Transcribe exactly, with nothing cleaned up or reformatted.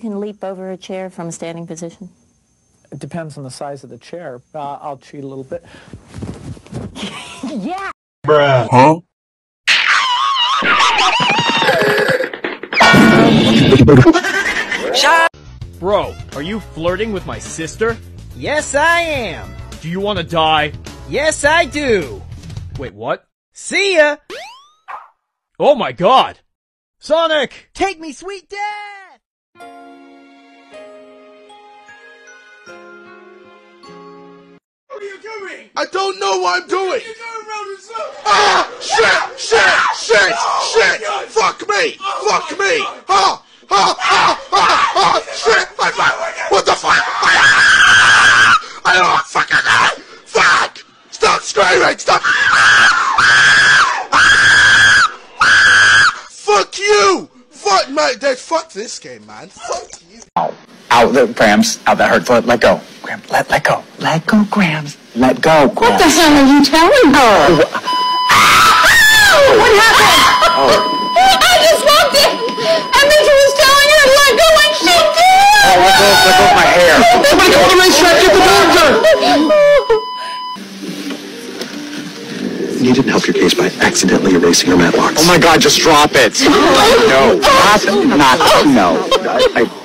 can leap over a chair from a standing position? It depends on the size of the chair. Uh, I'll cheat a little bit. Yeah! Bruh. Huh? Bro, are you flirting with my sister? Yes, I am. Do you want to die? Yes, I do. Wait, what? See ya! Oh my god! Sonic! Take me, sweet dad! What are you doing? I don't know what I'm doing! You're going round in circles! Ah! Shit! Shit! Shit! Shit! Fuck me! Fuck me! Ah! Ah! Ah! Ah! Ah! Shit! I, I, what the fuck? Ah! I don't fucking know! Fuck! Stop screaming! Stop! Fuck you! Fuck mate, Dad, fuck this game, man. Fuck you. Ow. Ow, the Grams. Ow, that hurt foot. Let go. Graham, let, let go. Let go, Grams. Let go, Grams. What the hell are you telling her? What happened? Oh. I just walked in, and Mitchell was telling her to let go, and she did! Oh, let go, let go of my hair. Somebody call the racetrack, get the doctor! You didn't help your case by accidentally erasing her matlocks. Oh my god, just drop it. No, not, not, no. I, I